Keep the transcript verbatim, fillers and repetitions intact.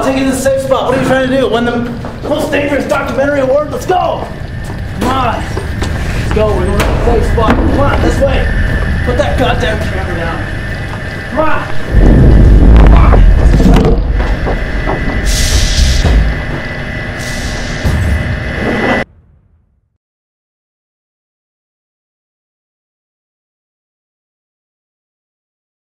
take you to the safe spot. What are you trying to do? Win the most dangerous documentary award? Let's go! Come on. Let's go. We're going to the safe spot. Come on, this way. Put that goddamn camera down. Come on.